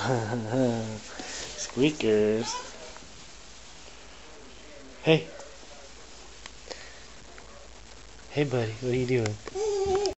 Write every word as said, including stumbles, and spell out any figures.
Squeakers. Hey. Hey, buddy. What are you doing?